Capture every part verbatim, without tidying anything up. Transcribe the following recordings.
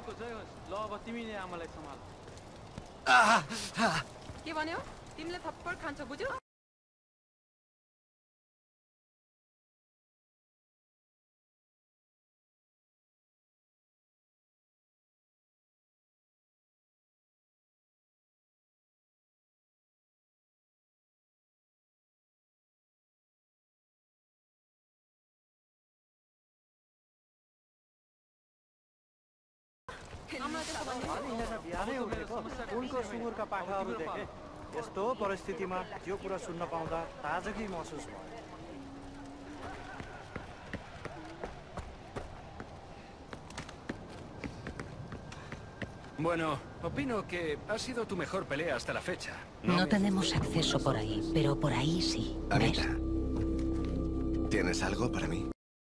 भगवानको जय होस्। ल अब तिमी नै आमालाई सम्हाल। के भन्यो? तिमीले थप्पड खान्छौ बुझ्यौ? बिहानै उठेको उनको सुँगुरका पाखाहरू देखे। यस्तो परिस्थितिमा यो कुरा सुन्न पाउँदा ताजगी महसुस भयो। Bueno, opino que ha sido tu mejor pelea hasta la fecha. No, no tenemos acceso por ahí, pero por ahí sí. Anita, ¿tienes algo para mí?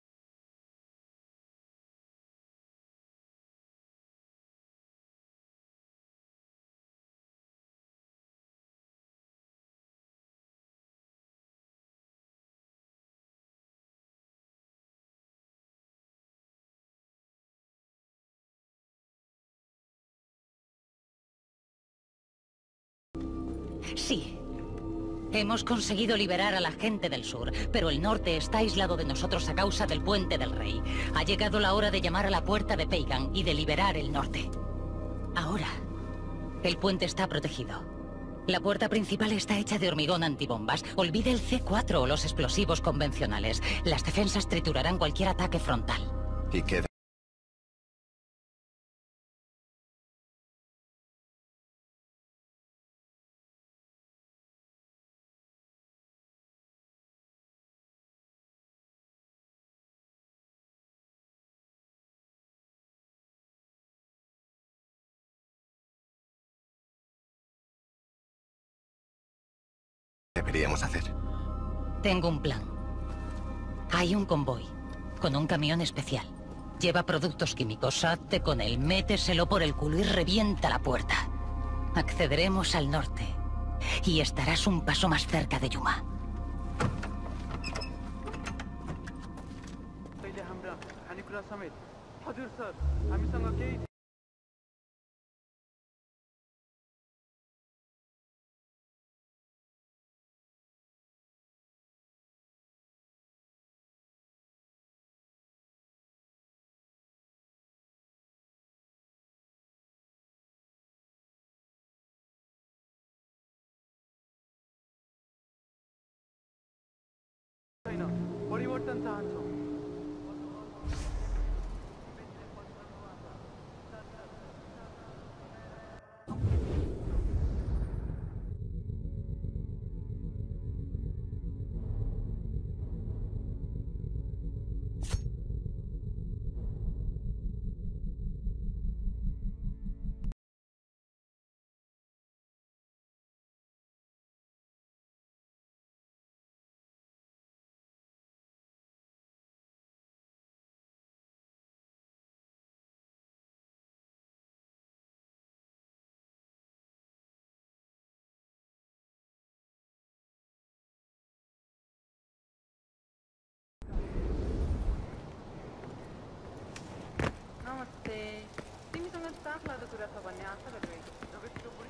Sí. Hemos conseguido liberar a la gente del sur, pero el norte está aislado de nosotros a causa del Puente del Rey. Ha llegado la hora de llamar a la puerta de Pagan y de liberar el norte. Ahora, el puente está protegido. La puerta principal está hecha de hormigón antibombas. Olvide el C cuatro o los explosivos convencionales. Las defensas triturarán cualquier ataque frontal. ¿Y qué? Deberíamos hacer. Tengo un plan. Hay un convoy con un camión especial. Lleva productos químicos. Hazte con él, méteselo por el culo y revienta la puerta. Accederemos al norte y estarás un paso más cerca de Yuma. परिवर्तन चाहन्छौ। नमस्ते। तिमीसँग चाख लाग्दो कुरा छ भन्ने आशा गरिरहेको छु।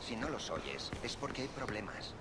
Si no los oyes, es porque hay problemas.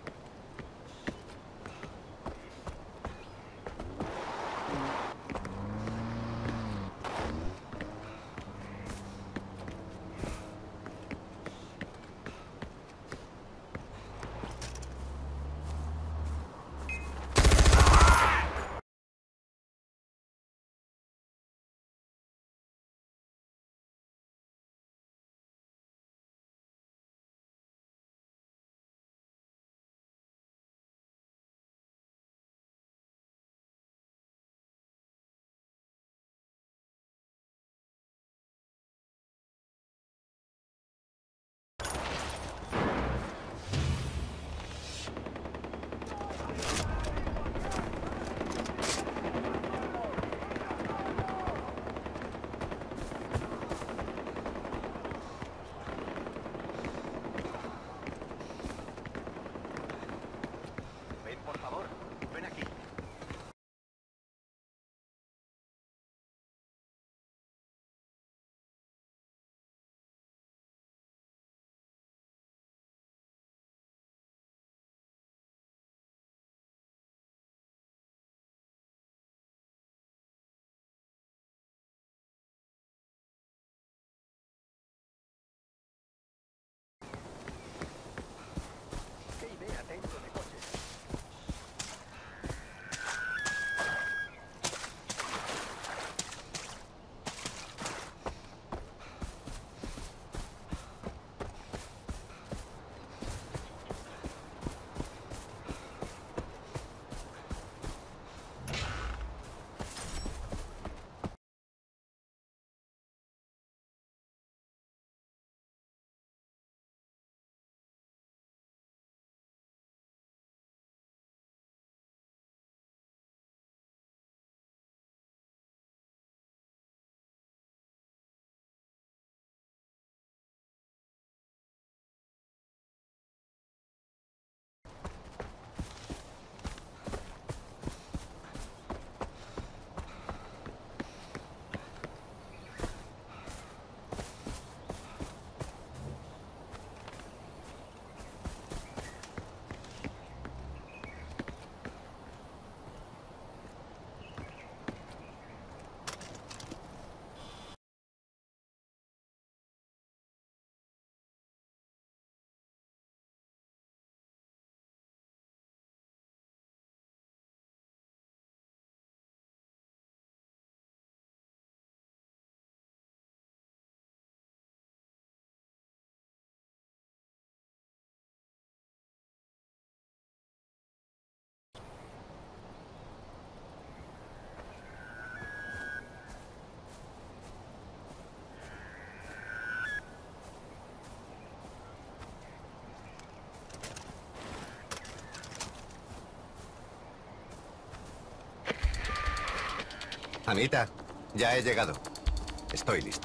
Anita, ya he llegado. Estoy listo.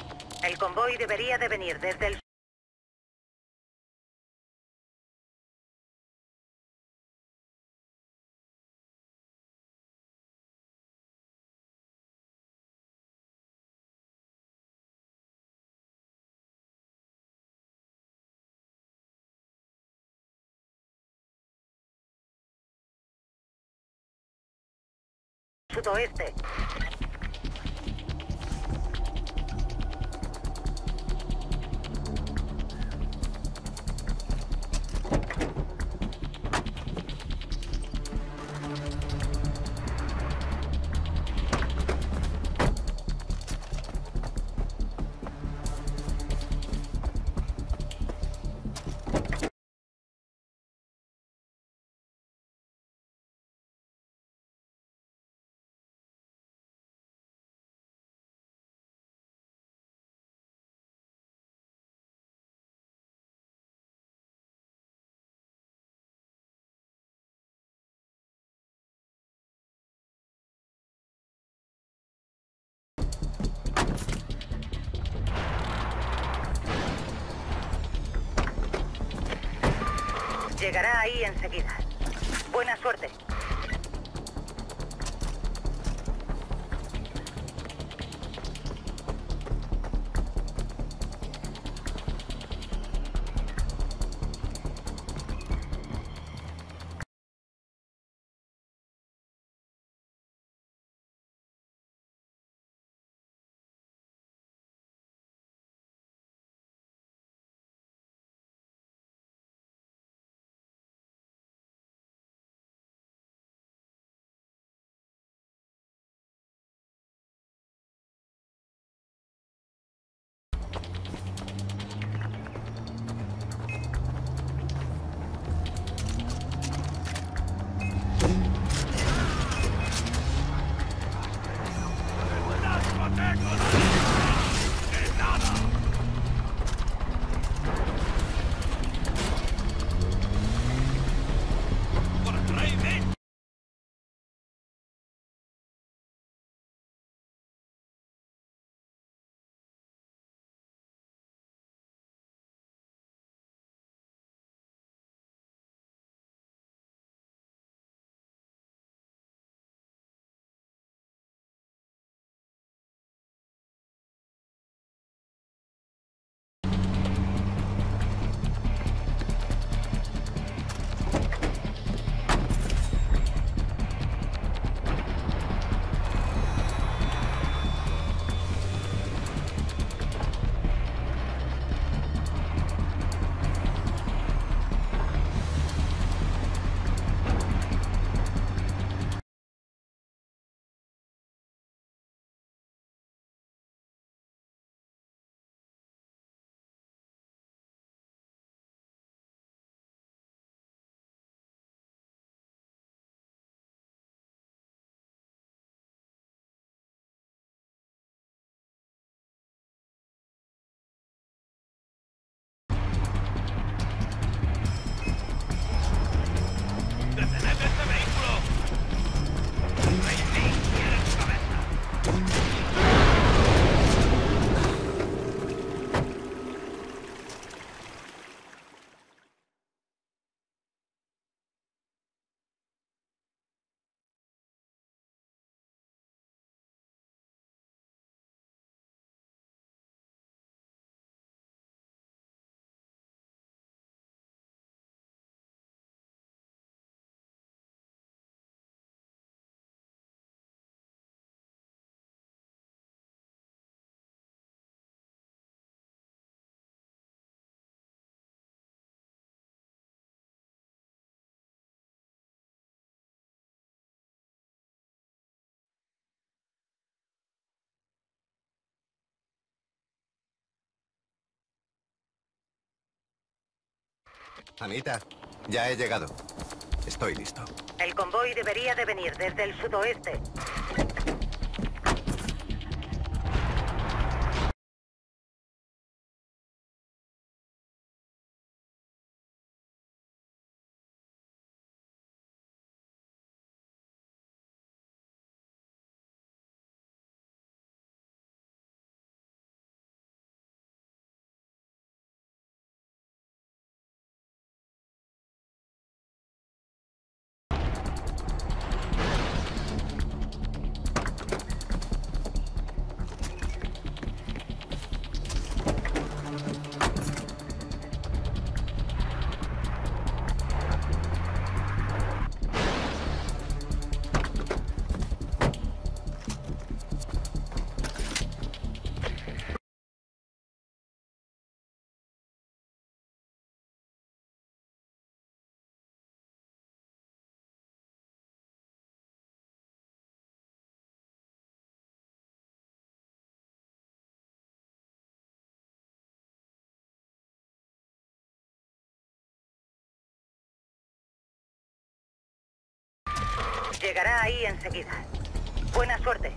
El convoy debería de venir desde el... sudoeste. Llegará ahí enseguida. Buena suerte. Anita, ya he llegado. Estoy listo. El convoy debería de venir desde el sudoeste. Llegará ahí enseguida. Buena suerte.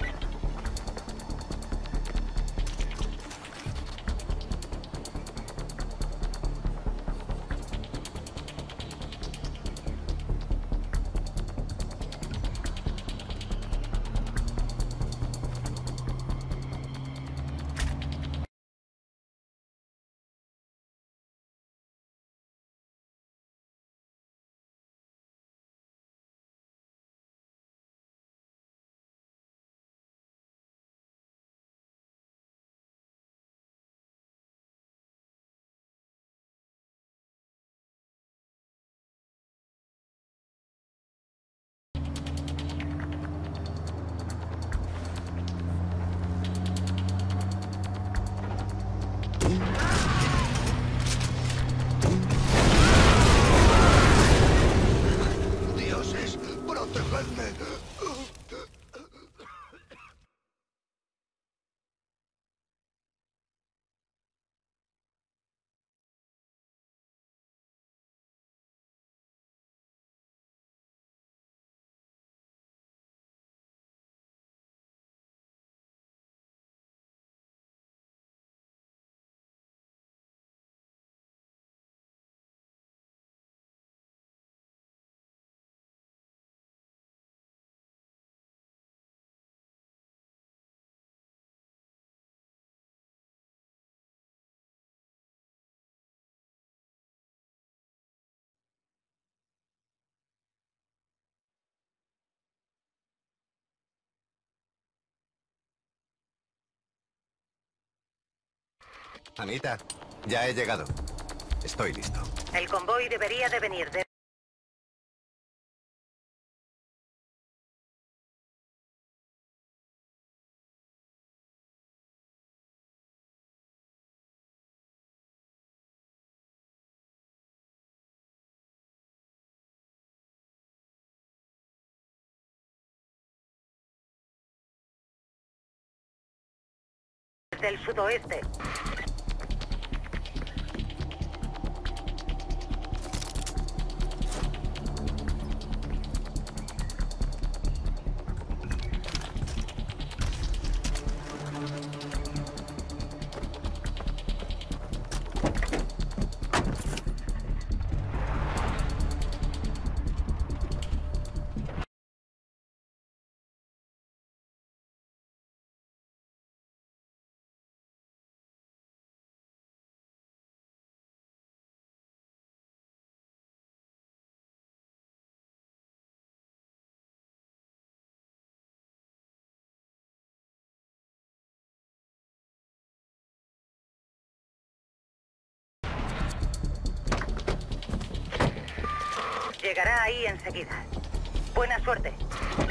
¡Dioses, protegedme! Anita, ya he llegado. Estoy listo. El convoy debería de venir de... del sudoeste. Llegará ahí enseguida. Buena suerte.